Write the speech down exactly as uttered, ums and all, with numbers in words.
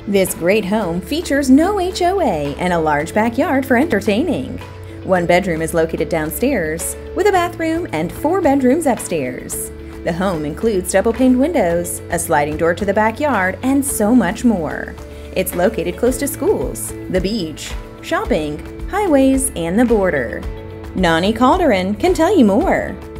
This great home features no H O A and a large backyard for entertaining. One bedroom is located downstairs, with a bathroom and four bedrooms upstairs. The home includes double-paned windows, a sliding door to the backyard, and so much more. It's located close to schools, the beach, shopping, highways, and the border. Nani Calderon can tell you more.